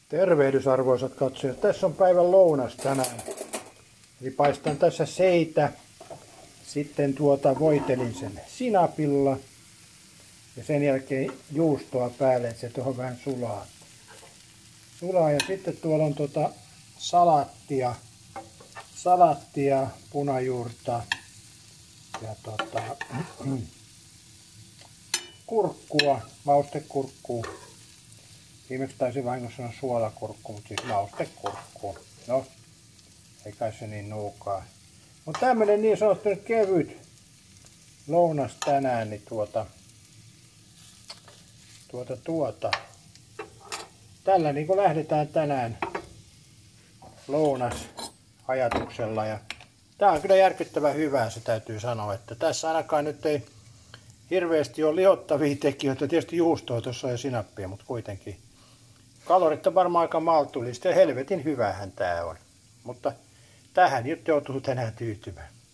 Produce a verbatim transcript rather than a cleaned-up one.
Tervehdys arvoisat katsojat. Tässä on päivän lounas tänään. Eli paistan tässä seitä. Sitten tuota voitelin sen sinapilla. Ja sen jälkeen juustoa päälle, että se tuohon vähän sulaa. Sulaa ja sitten tuolla on tuota salaattia. Salaattia, punajuurta ja tota, kurkkua, maustekurkkua. Viimeksi taisi vahingossa sanoa suolakurkku, mutta siis maustekurkku. No, ei kai se niin nuukaa. Mutta tämmönen niin sanottu nyt kevyt lounas tänään, niin tuota, tuota, tuota. Tällä niin kuin lähdetään tänään lounas ajatuksella. Ja tää on kyllä järkyttävän hyvää, se täytyy sanoa, että tässä ainakaan nyt ei hirveästi ole lihottavia tekijöitä. Tietysti juustoa tuossa ja sinappia, mutta kuitenkin. Kalorit on varmaan aika maltullista ja helvetin hyvähän tää on. Mutta tähän nyt joutuu tänään tyytymään.